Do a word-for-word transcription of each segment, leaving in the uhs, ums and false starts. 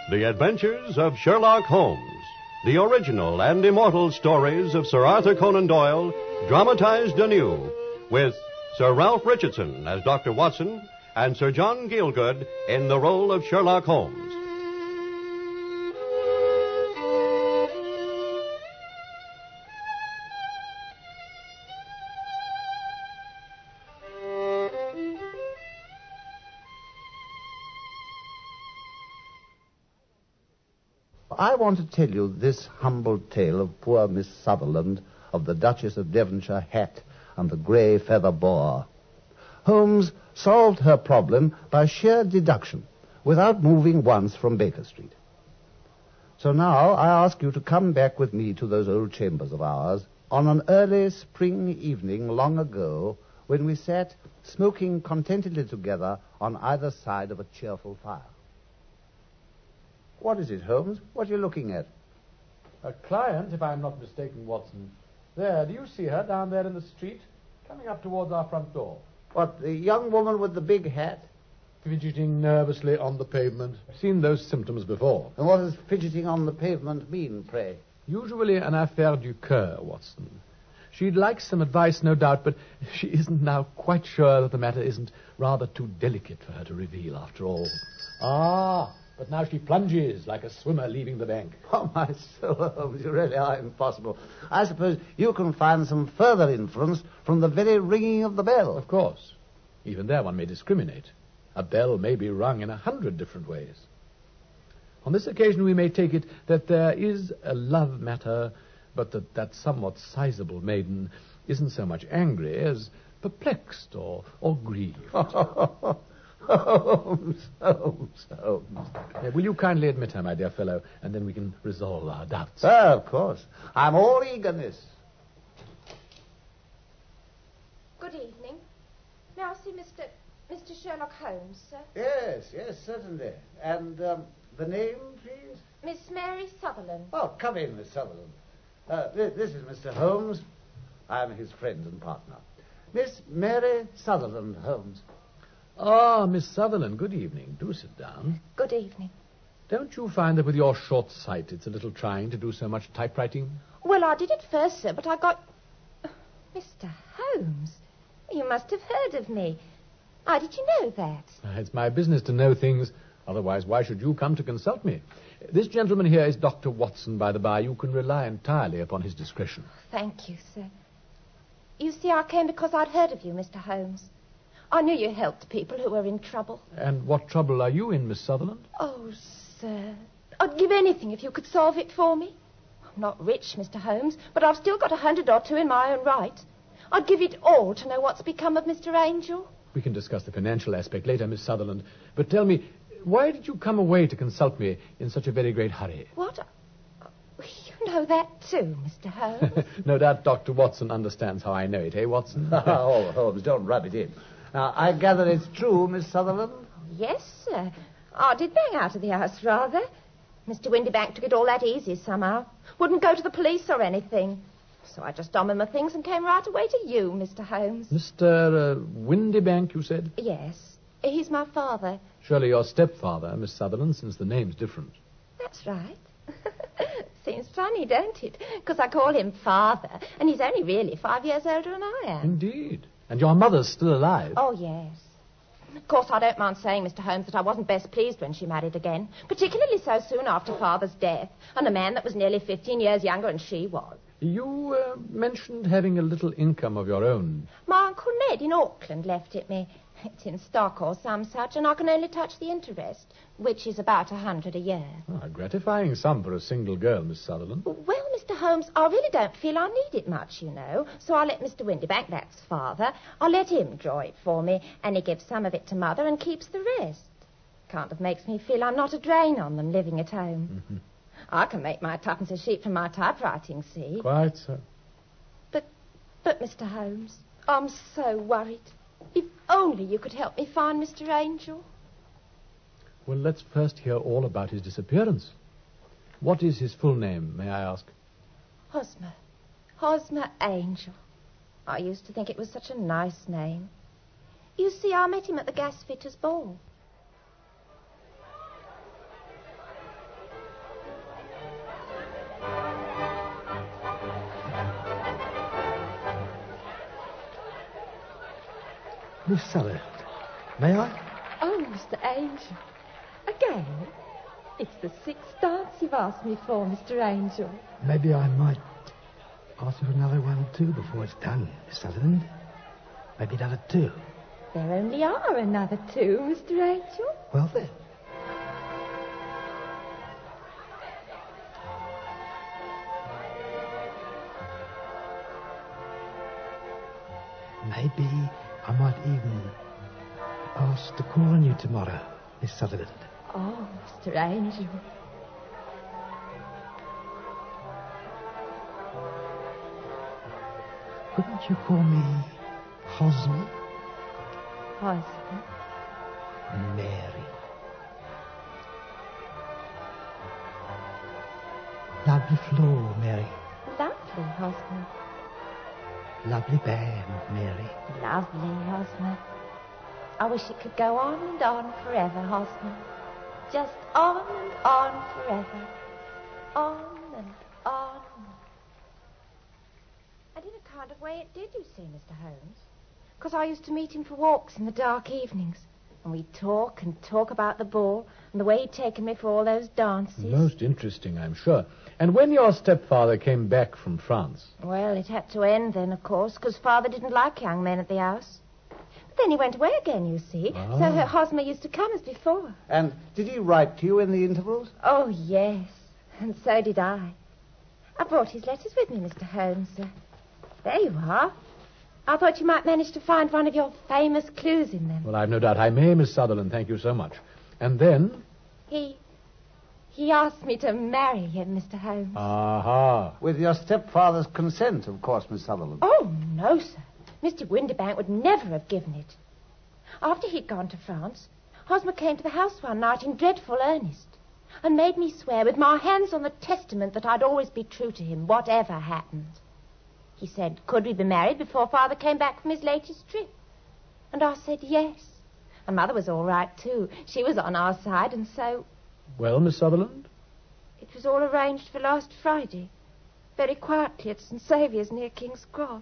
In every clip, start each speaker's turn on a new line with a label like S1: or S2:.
S1: The Adventures of Sherlock Holmes, the original and immortal stories of Sir Arthur Conan Doyle, dramatized anew, with Sir Ralph Richardson as Doctor Watson and Sir John Gielgud in the role of Sherlock Holmes.
S2: I want to tell you this humble tale of poor Miss Sutherland, of the Duchess of Devonshire hat and the grey feather boa. Holmes solved her problem by sheer deduction, without moving once from Baker Street. So now I ask you to come back with me to those old chambers of ours on an early spring evening long ago, when we sat smoking contentedly together on either side of a cheerful fire. What is it, Holmes? What are you looking at?
S3: A client, if I'm not mistaken, Watson. There, do you see her down there in the street, coming up towards our front door?
S2: What, the young woman with the big hat?
S3: Fidgeting nervously on the pavement. I've seen those symptoms before.
S2: And what does fidgeting on the pavement mean, pray?
S3: Usually an affaire du coeur, Watson. She'd like some advice, no doubt, but she isn't now quite sure that the matter isn't rather too delicate for her to reveal, after all. Ah, but now she plunges like a swimmer leaving the bank.
S2: Oh, my soul, Holmes, you really are impossible. I suppose you can find some further inference from the very ringing of the bell.
S3: Of course. Even there one may discriminate. A bell may be rung in a hundred different ways. On this occasion we may take it that there is a love matter, but that that somewhat sizable maiden isn't so much angry as perplexed or, or grieved.
S2: Holmes, Holmes, Holmes.
S3: Yeah, will you kindly admit her, my dear fellow, and then we can resolve our doubts?
S2: Ah, of course. I'm all eagerness.
S4: Good evening. May I see Mister Mister Sherlock Holmes, sir?
S2: Yes, yes, certainly. And um, the name, please?
S4: Miss Mary Sutherland.
S2: Oh, come in, Miss Sutherland. Uh, this, this is Mister Holmes. I'm his friend and partner. Miss Mary Sutherland Holmes.
S3: Ah, Miss Sutherland, good evening. Do sit down.
S4: Good evening.
S3: Don't you find that with your short sight it's a little trying to do so much typewriting?
S4: Well, I did at first, sir, but I got... Uh, Mister Holmes, you must have heard of me. How did you know that?
S3: Uh, It's my business to know things. Otherwise, why should you come to consult me? This gentleman here is Doctor Watson, by the by. You can rely entirely upon his discretion.
S4: Thank you, sir. You see, I came because I'd heard of you, Mister Holmes. I knew you helped people who were in trouble.
S3: And what trouble are you in, Miss Sutherland?
S4: Oh, sir, I'd give anything if you could solve it for me. I'm not rich, Mister Holmes, but I've still got a hundred or two in my own right. I'd give it all to know what's become of Mister Angel.
S3: We can discuss the financial aspect later, Miss Sutherland. But tell me, why did you come away to consult me in such a very great hurry?
S4: What? You know that too, Mister Holmes.
S3: No doubt Doctor Watson understands how I know it, eh, Watson?
S2: Oh, Holmes, don't rub it in. Now, I gather it's true, Miss Sutherland?
S4: Yes, sir. I did bang out of the house, rather. Mister Windybank took it all that easy somehow. Wouldn't go to the police or anything. So I just donned my things and came right away to you, Mister Holmes.
S3: Mister Uh, Windybank, you said?
S4: Yes. He's my father.
S3: Surely your stepfather, Miss Sutherland, since the name's different.
S4: That's right. Seems funny, don't it? Because I call him father, and he's only really five years older than I am.
S3: Indeed. And your mother's still alive?
S4: Oh, yes. Of course, I don't mind saying, Mister Holmes, that I wasn't best pleased when she married again, particularly so soon after Father's death, and a man that was nearly fifteen years younger than she was.
S3: You uh, mentioned having a little income of your own.
S4: My Uncle Ned in Auckland left it me. It's in stock or some such, and I can only touch the interest, which is about a hundred a year.
S3: Oh, a gratifying sum for a single girl, Miss Sutherland.
S4: Well, Mister Holmes, I really don't feel I need it much, you know. So I let Mister Windybank, that's father, I let him draw it for me, and he gives some of it to Mother and keeps the rest. Kind of makes me feel I'm not a drain on them living at home. Mm-hmm. I can make my tuppence a sheet from my typewriting, see?
S3: Quite so.
S4: But, but, Mister Holmes, I'm so worried. If only you could help me find Mister Angel.
S3: Well, let's first hear all about his disappearance. What is his full name, may I ask?
S4: Hosmer. Hosmer Angel. I used to think it was such a nice name. You see, I met him at the gasfitter's ball.
S5: Miss Sutherland, may I?
S6: Oh, Mister Angel. Again? It's the sixth dance you've asked me for, Mister Angel.
S5: Maybe I might ask for another one, too, before it's done, Miss Sutherland. Maybe another two.
S6: There only are another two, Mister Angel.
S5: Well, then. Maybe I might even ask to call on you tomorrow, Miss Sutherland.
S6: Oh, Mister Angel.
S5: Couldn't you call me Hosmer?
S6: Husband.
S5: Mary. Lovely floor, Mary.
S6: Lovely, Husband.
S5: Lovely band, Mary.
S6: Lovely, Husband. I wish it could go on and on forever, Husband. Just on and on forever. On and on.
S4: And in a kind of way it did, you see, Mister Holmes. Because I used to meet him for walks in the dark evenings. And we'd talk and talk about the ball and the way he'd taken me for all those dances.
S3: Most interesting, I'm sure. And when your stepfather came back from France?
S4: Well, it had to end then, of course, because Father didn't like young men at the house. But then he went away again, you see.
S3: Ah.
S4: So her Hosmer used to come as before.
S2: And did he write to you in the intervals?
S4: Oh, yes. And so did I. I brought his letters with me, Mister Holmes. Uh, there you are. I thought you might manage to find one of your famous clues in them.
S3: Well, I've no doubt I may, Miss Sutherland. Thank you so much. And then?
S4: He... he asked me to marry him, Mister Holmes.
S3: Aha.
S2: With your stepfather's consent, of course, Miss Sutherland.
S4: Oh, no, sir. Mister Windibank would never have given it. After he'd gone to France, Hosmer came to the house one night in dreadful earnest and made me swear with my hands on the testament that I'd always be true to him, whatever happened. He said, could we be married before Father came back from his latest trip? And I said yes. And Mother was all right, too. She was on our side, and so...
S3: Well, Miss Sutherland?
S4: It was all arranged for last Friday, very quietly at Saint Saviour's near King's Cross.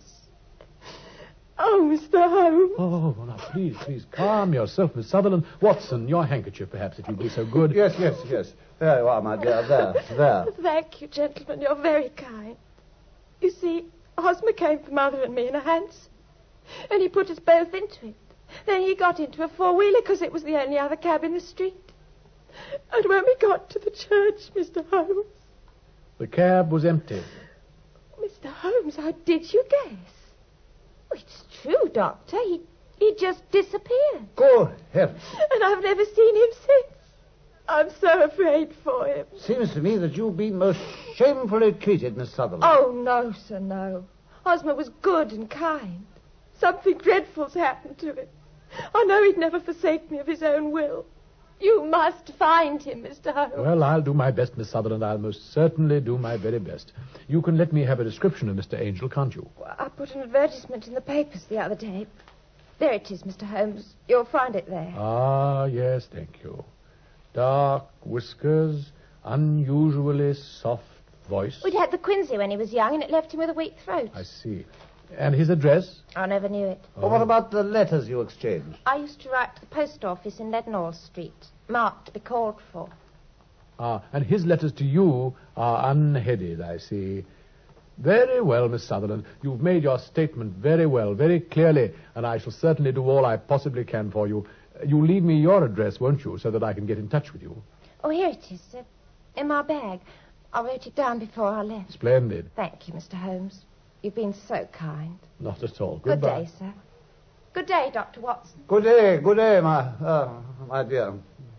S6: Oh, Mister Holmes.
S3: Oh, now, please, please, calm yourself, Miss Sutherland. Watson, your handkerchief, perhaps, if you'd be so good.
S2: Yes, yes, yes. There you are, my dear. There, there.
S6: Thank you, gentlemen. You're very kind. You see, Hosmer came for Mother and me in a hansom, and he put us both into it. Then he got into a four-wheeler because it was the only other cab in the street. And when we got to the church, Mister Holmes...
S3: The cab was empty.
S6: Mister Holmes, how did you guess?
S4: It's true, Doctor. He, he just disappeared.
S2: Good heavens.
S6: And I've never seen him since. I'm so afraid for him.
S2: Seems to me that you've been most shamefully treated, Miss Sutherland.
S6: Oh, no, sir, no. Hosmer was good and kind. Something dreadful's happened to him. I know he'd never forsake me of his own will. You must find him, Mister Holmes.
S3: Well, I'll do my best, Miss Sutherland. I'll most certainly do my very best. You can let me have a description of Mister Angel, can't you?
S4: Well, I put an advertisement in the papers the other day. There it is, Mister Holmes. You'll find it there.
S3: Ah, yes, thank you. Dark whiskers, unusually soft voice.
S4: We'd had the quinsy when he was young, and it left him with a weak throat.
S3: I see. And his address?
S4: I never knew it.
S2: Well, what about the letters you exchanged?
S4: I used to write to the post office in Leadenhall Street, marked to be called for.
S3: Ah, and his letters to you are unheaded, I see. Very well, Miss Sutherland. You've made your statement very well, very clearly, and I shall certainly do all I possibly can for you. You'll leave me your address, won't you, so that I can get in touch with you?
S4: Oh, here it is, uh, in my bag. I wrote it down before I left.
S3: Splendid.
S4: Thank you, Mister Holmes. You've been so kind.
S3: Not at all.
S4: Good
S3: Goodbye.
S4: day, sir. Good day, Doctor Watson.
S2: Good day, good day, my, uh, my dear.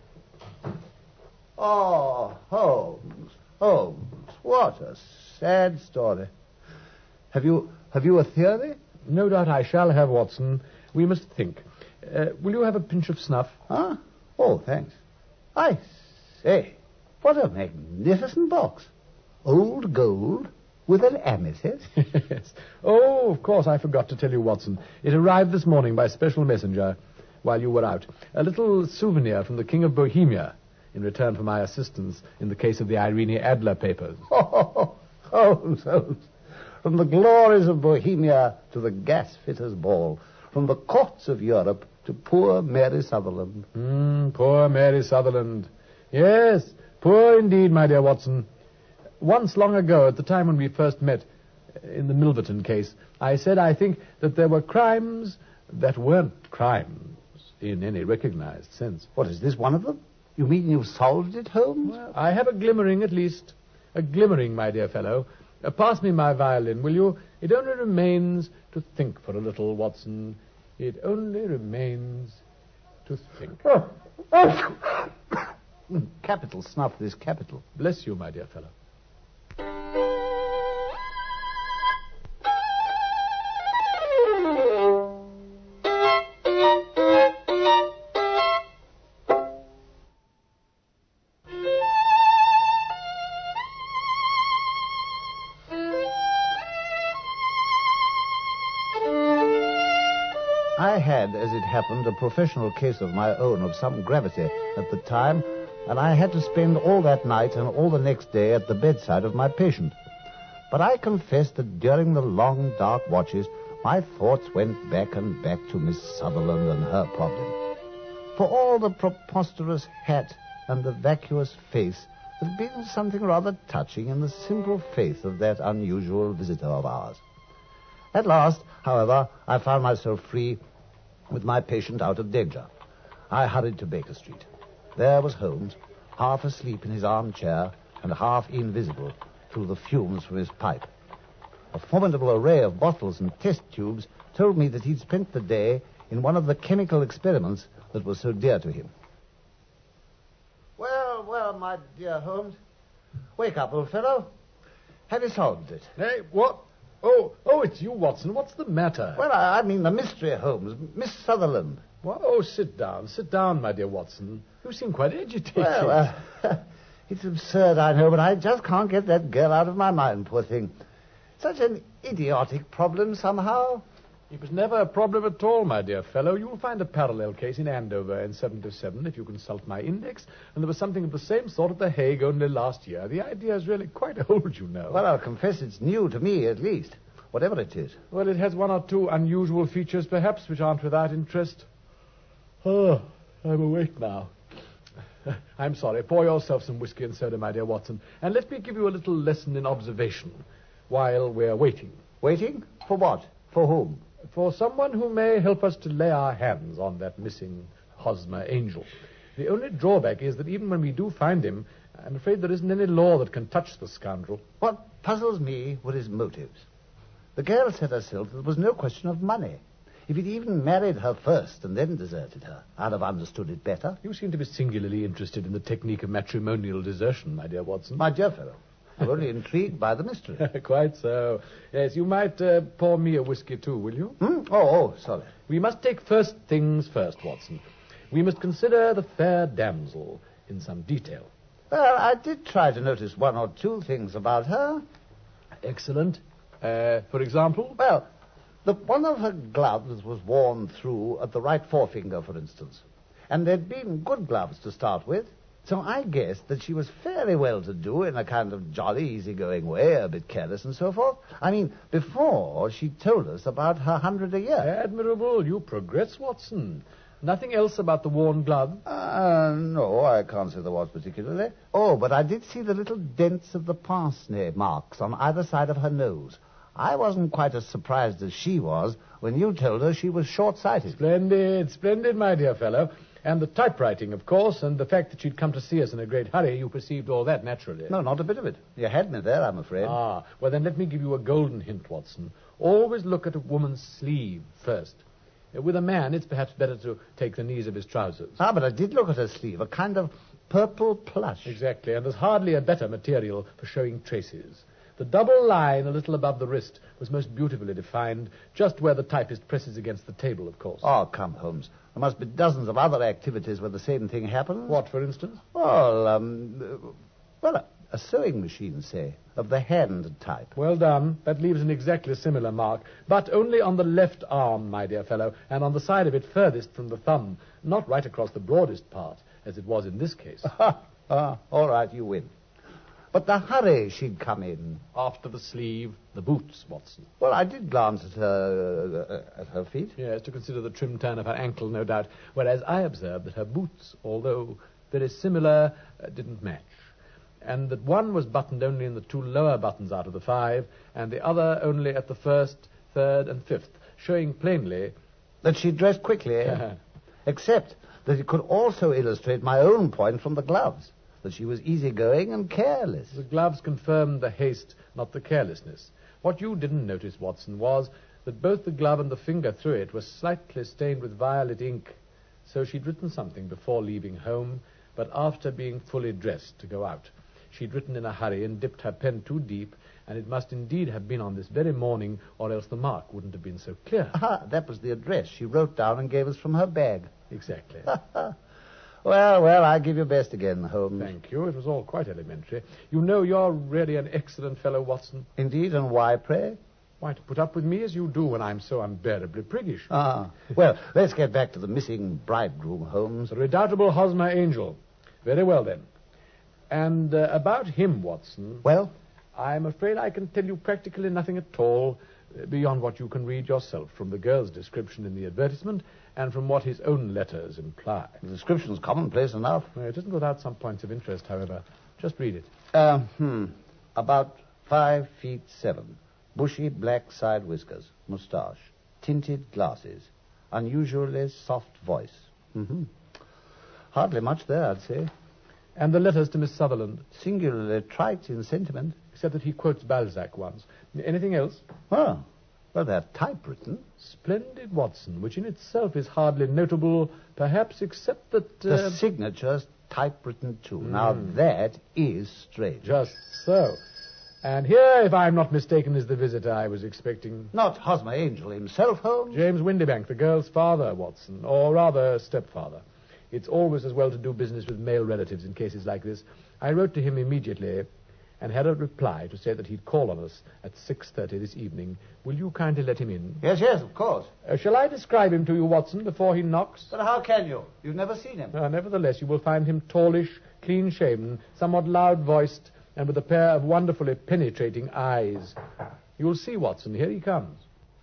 S2: Oh, Holmes, Holmes, what a sad story. Have you, have you a theory?
S3: No doubt I shall have, Watson. We must think. Uh, will you have a pinch of snuff?
S2: Huh? Oh, thanks. I say, what a magnificent box. Old gold with an amethyst.
S3: Yes. Oh, of course, I forgot to tell you, Watson. It arrived this morning by special messenger while you were out. A little souvenir from the King of Bohemia in return for my assistance in the case of the Irene Adler papers.
S2: Oh, Holmes, Holmes. From the glories of Bohemia to the gas fitters' ball. from the courts of Europe to poor Mary Sutherland.
S3: Mm, poor Mary Sutherland. Yes, poor indeed, my dear Watson. Once long ago, at the time when we first met, in the Milverton case, I said I think that there were crimes that weren't crimes in any recognized sense.
S2: What, is this one of them? You mean you've solved it, Holmes?
S3: Well, I have a glimmering, at least. A glimmering, my dear fellow. Uh, pass me my violin, will you? It only remains to think for a little, Watson. It only remains to think.
S2: Oh. Oh. Capital snuff, this capital.
S3: Bless you, my dear fellow.
S2: I had, as it happened, a professional case of my own of some gravity at the time, and I had to spend all that night and all the next day at the bedside of my patient. But I confess that during the long, dark watches, my thoughts went back and back to Miss Sutherland and her problem. For all the preposterous hat and the vacuous face, there had been something rather touching in the simple faith of that unusual visitor of ours. At last, however, I found myself free with my patient out of danger. I hurried to Baker Street. There was Holmes, half asleep in his armchair and half invisible through the fumes from his pipe. A formidable array of bottles and test tubes told me that he'd spent the day in one of the chemical experiments that was so dear to him. Well, well, my dear Holmes. Wake up, old fellow. Have you solved it?
S3: Hey, what? Oh, oh, it's you, Watson. What's the matter?
S2: Well, I, I mean the mystery, Holmes. Miss Sutherland.
S3: Well, oh, sit down. Sit down, my dear Watson. You seem quite agitated.
S2: Well, uh, it's absurd, I know, but I just can't get that girl out of my mind, poor thing. Such an idiotic problem, somehow.
S3: It was never a problem at all, my dear fellow. You'll find a parallel case in Andover in seventy-seven if you consult my index, and there was something of the same sort at The Hague only last year. The idea is really quite old, you know.
S2: Well, I'll confess it's new to me, at least, whatever it is.
S3: Well, it has one or two unusual features, perhaps, which aren't without interest. Oh, I'm awake now. I'm sorry. Pour yourself some whiskey and soda, my dear Watson, and let me give you a little lesson in observation while we're waiting.
S2: Waiting? For what? For whom?
S3: For someone who may help us to lay our hands on that missing Hosmer angel. The only drawback is that even when we do find him, I'm afraid there isn't any law that can touch the scoundrel.
S2: What puzzles me were his motives. The girl said herself there was no question of money. If he'd even married her first and then deserted her, I'd have understood it better.
S3: You seem to be singularly interested in the technique of matrimonial desertion, my dear Watson.
S2: My dear fellow, I'm only intrigued by the mystery.
S3: Quite so. Yes, you might uh, pour me a whiskey too, will you?
S2: Hmm? Oh, oh, sorry.
S3: We must take first things first, Watson. We must consider the fair damsel in some detail.
S2: Well, I did try to notice one or two things about her.
S3: Excellent. Uh, for example?
S2: Well, the one of her gloves was worn through at the right forefinger, for instance. And they'd been good gloves to start with. So I guessed that she was fairly well-to-do in a kind of jolly, easy-going way, a bit careless and so forth. I mean, before she told us about her hundred a year.
S3: Admirable. You progress, Watson. Nothing else about the worn glove?
S2: Uh, no, I can't say there was particularly. Oh, but I did see the little dents of the pince-nez marks on either side of her nose. I wasn't quite as surprised as she was when you told her she was short-sighted.
S3: Splendid, splendid, my dear fellow. And the typewriting, of course, and the fact that she'd come to see us in a great hurry, you perceived all that naturally.
S2: No, not a bit of it. You had me there, I'm afraid.
S3: Ah, well, then let me give you a golden hint, Watson. Always look at a woman's sleeve first. With a man, it's perhaps better to take the knees of his trousers.
S2: Ah, but I did look at her sleeve, a kind of purple plush.
S3: Exactly, and there's hardly a better material for showing traces. The double line a little above the wrist was most beautifully defined, just where the typist presses against the table, of course.
S2: Oh, come, Holmes. There must be dozens of other activities where the same thing happens.
S3: What, for instance?
S2: Well, um, uh, well, a, a sewing machine, say, of the hand type.
S3: Well done. That leaves an exactly similar mark, but only on the left arm, my dear fellow, and on the side of it furthest from the thumb, not right across the broadest part, as it was in this case.
S2: ah, all right, you win. But the hurry she'd come in.
S3: After the sleeve, the boots, Watson.
S2: Well, I did glance at her uh, at her feet.
S3: Yes, to consider the trim turn of her ankle, no doubt. Whereas I observed that her boots, although very similar, uh, didn't match. And that one was buttoned only in the two lower buttons out of the five, and the other only at the first, third, and fifth, showing plainly...
S2: That she dressed quickly, eh? Except that it could also illustrate my own point from the gloves, that she was easygoing and careless.
S3: The gloves confirmed the haste, not the carelessness. What you didn't notice, Watson, was that both the glove and the finger through it were slightly stained with violet ink. So she'd written something before leaving home, but after being fully dressed to go out. She'd written in a hurry and dipped her pen too deep, and it must indeed have been on this very morning, or else the mark wouldn't have been so clear.
S2: Ah, that was the address she wrote down and gave us from her bag.
S3: Exactly.
S2: Well, well, I give you best again, Holmes.
S3: Thank you. It was all quite elementary. You know, you're really an excellent fellow, Watson.
S2: Indeed, and why, pray?
S3: Why, to put up with me as you do when I'm so unbearably priggish.
S2: Ah, well, let's get back to the missing bridegroom, Holmes.
S3: The redoubtable Hosmer Angel. Very well, then. And uh, about him, Watson...
S2: Well?
S3: I'm afraid I can tell you practically nothing at all, uh, beyond what you can read yourself from the girl's description in the advertisement and from what his own letters imply.
S2: The description's commonplace enough.
S3: Uh, it isn't without some points of interest, however. Just read it.
S2: Uh, hmm. About five feet seven. Bushy black side whiskers. Moustache. Tinted glasses. Unusually soft voice. Mm-hmm. Hardly much there, I'd say.
S3: And the letters to Miss Sutherland.
S2: Singularly trite in sentiment.
S3: Except that he quotes Balzac once. Anything else?
S2: Oh, well, they're typewritten.
S3: Splendid, Watson, which in itself is hardly notable, perhaps, except that... Uh...
S2: The signature's typewritten, too. Mm. Now, that is strange.
S3: Just so. And here, if I'm not mistaken, is the visitor I was expecting.
S2: Not Hosmer Angel himself, Holmes?
S3: James Windybank, the girl's father, Watson, or rather, stepfather. It's always as well to do business with male relatives in cases like this. I wrote to him immediately and had a reply to say that he'd call on us at six thirty this evening. Will you kindly let him in?
S2: Yes, yes, of course.
S3: Uh, shall I describe him to you, Watson, before he knocks?
S2: But how can you? You've never seen him.
S3: Uh, nevertheless, you will find him tallish, clean-shaven, somewhat loud-voiced, and with a pair of wonderfully penetrating eyes. You'll see, Watson. Here he comes.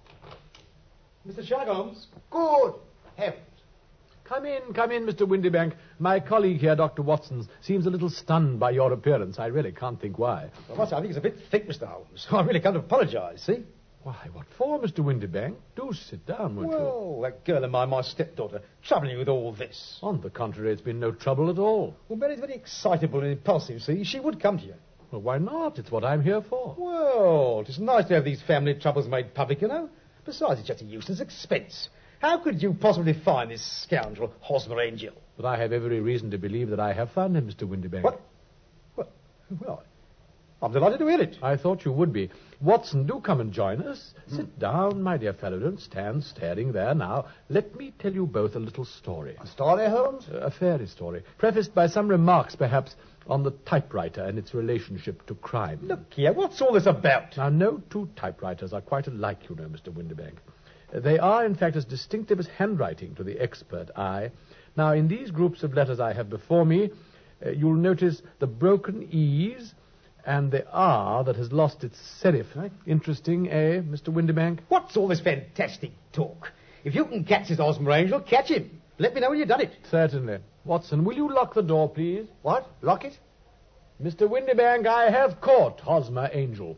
S7: Mister Sherlock Holmes.
S2: Good heavens.
S3: Come in, come in, Mister Windybank. My colleague here, Doctor Watson, seems a little stunned by your appearance. I really can't think why.
S7: Well, I think it's a bit thick, Mister Holmes. I really can't apologise, see?
S3: Why, what for, Mister Windybank? Do sit down, won't
S7: well,
S3: you?
S7: Well, that girl of mine, my stepdaughter, troubling you with all this.
S3: On the contrary, it's been no trouble at all.
S7: Well, Mary's very excitable and impulsive, see? She would come to you.
S3: Well, why not? It's what I'm here for.
S7: Well, it's nice to have these family troubles made public, you know. Besides, it's just a useless expense. How could you possibly find this scoundrel, Hosmer Angel?
S3: But I have every reason to believe that I have found him, Mister Windybank.
S7: What? Well, well, I'm delighted to hear it.
S3: I thought you would be. Watson, do come and join us. Mm. Sit down, my dear fellow. Don't stand staring there now. Let me tell you both a little story.
S2: A story, Holmes?
S3: Uh, a fairy story. Prefaced by some remarks, perhaps, on the typewriter and its relationship to crime.
S7: Look here, what's all this about?
S3: Now, no two typewriters are quite alike, you know, Mister Windybank. They are, in fact, as distinctive as handwriting to the expert eye. Now, in these groups of letters I have before me, uh, you'll notice the broken E's and the R that has lost its serif. Right? Interesting, eh, Mister Windybank?
S7: What's all this fantastic talk? If you can catch this Hosmer Angel, catch him. Let me know when you've done it.
S3: Certainly. Watson, will you lock the door, please?
S2: What? Lock it?
S3: Mister Windybank, I have caught Hosmer Angel.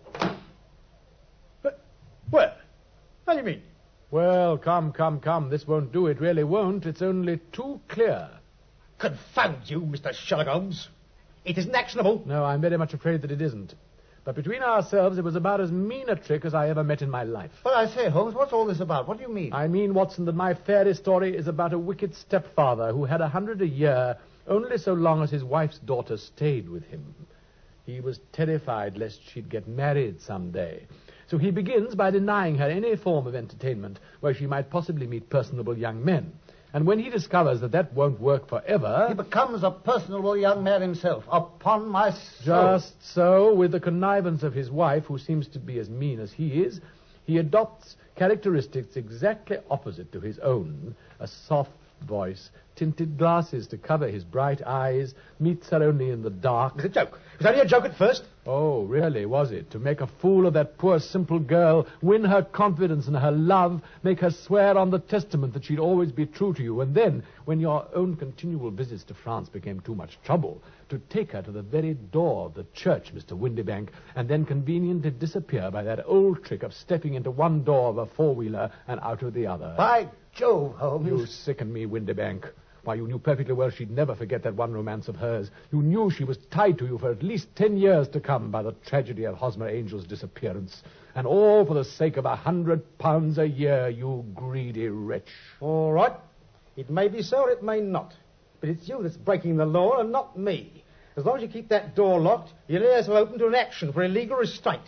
S7: But, where? How do you mean?
S3: Well, come, come, come. This won't do. It really won't. It's only too clear.
S7: Confound you, Mister Sherlock Holmes. It isn't actionable.
S3: No, I'm very much afraid that it isn't. But between ourselves, it was about as mean a trick as I ever met in my life.
S2: But I say, Holmes, what's all this about? What do you mean?
S3: I mean, Watson, that my fairy story is about a wicked stepfather who had a hundred a year only so long as his wife's daughter stayed with him. He was terrified lest she'd get married someday. So he begins by denying her any form of entertainment where she might possibly meet personable young men. And when he discovers that that won't work forever...
S2: He becomes a personable young man himself, upon my soul.
S3: Just so, with the connivance of his wife, who seems to be as mean as he is, he adopts characteristics exactly opposite to his own. A soft, voice, tinted glasses to cover his bright eyes, meets her only in the dark.
S7: It was a joke. It was only a joke at first.
S3: Oh, really, was it? To make a fool of that poor, simple girl, win her confidence and her love, make her swear on the testament that she'd always be true to you, and then, when your own continual visits to France became too much trouble, to take her to the very door of the church, Mister Windybank, and then conveniently disappear by that old trick of stepping into one door of a four-wheeler and out of the other.
S2: By Jove, Holmes.
S3: You sicken me, Windybank. Why, you knew perfectly well she'd never forget that one romance of hers. You knew she was tied to you for at least ten years to come by the tragedy of Hosmer Angel's disappearance. And all for the sake of a hundred pounds a year, you greedy wretch.
S7: All right. It may be so or it may not. But it's you that's breaking the law and not me. As long as you keep that door locked, your ears will open to an action for illegal restraint.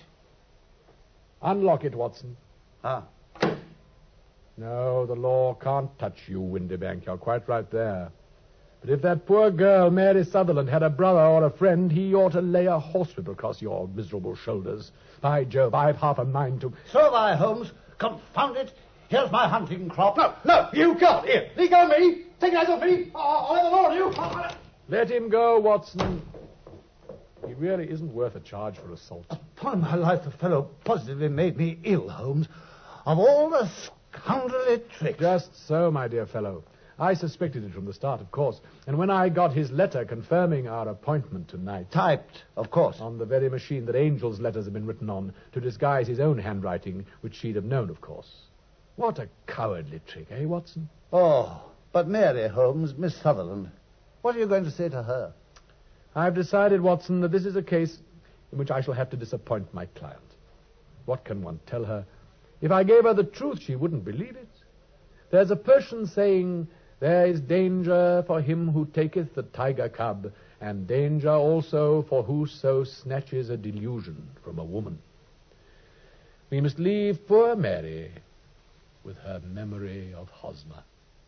S3: Unlock it, Watson.
S2: Ah.
S3: No, the law can't touch you, Windybank. You're quite right there. But if that poor girl, Mary Sutherland, had a brother or a friend, he ought to lay a horsewhip across your miserable shoulders. By Jove, I've half a mind to...
S2: So have I, Holmes. Confound it. Here's my hunting crop.
S7: No, no, you can't. Here, leave go of me. Take your eyes off me. I'll, I'll have the law on you. I'll...
S3: Let him go, Watson. He really isn't worth a charge for assault.
S2: Upon my life, the fellow positively made me ill, Holmes. Of all the scoundrelly tricks.
S3: Just so, my dear fellow. I suspected it from the start, of course. And when I got his letter confirming our appointment tonight...
S2: Typed, of course.
S3: On the very machine that Angel's letters have been written on, to disguise his own handwriting, which she'd have known, of course. What a cowardly trick, eh, Watson?
S2: Oh, but Mary, Holmes, Miss Sutherland, what are you going to say to her?
S3: I've decided, Watson, that this is a case in which I shall have to disappoint my client. What can one tell her? If I gave her the truth, she wouldn't believe it. There's a Persian saying, there is danger for him who taketh the tiger cub, and danger also for whoso snatches a delusion from a woman. We must leave poor Mary with her memory of Hosmer.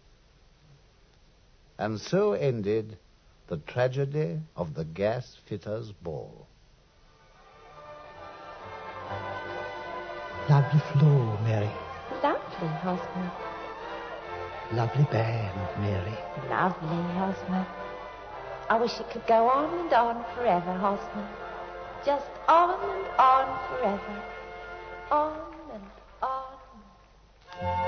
S2: And so ended the tragedy of the gas fitter's ball.
S5: Lovely floor, Mary.
S4: Lovely, Hosmer.
S5: Lovely band, Mary.
S4: Lovely, Hosmer. I wish it could go on and on forever, Hosmer. Just on and on forever. On and on.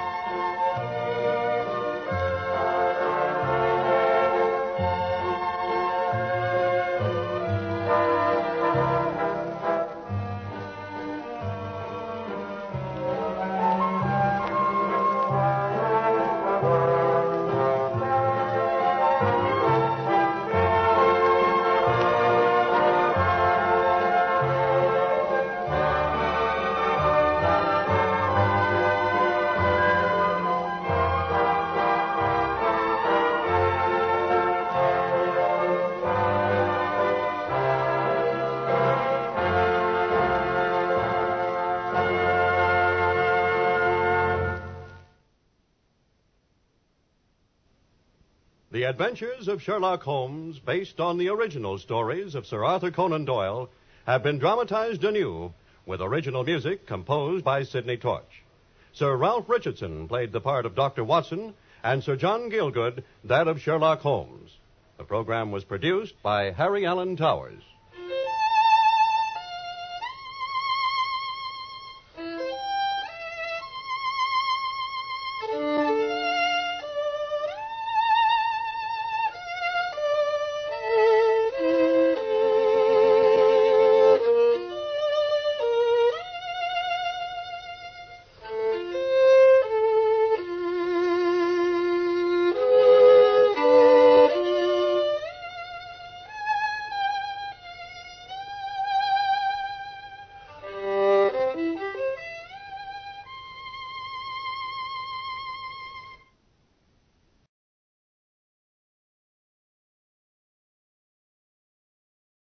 S1: The Adventures of Sherlock Holmes, based on the original stories of Sir Arthur Conan Doyle, have been dramatized anew with original music composed by Sidney Torch. Sir Ralph Richardson played the part of Doctor Watson, and Sir John Gielgud that of Sherlock Holmes. The program was produced by Harry Allen Towers.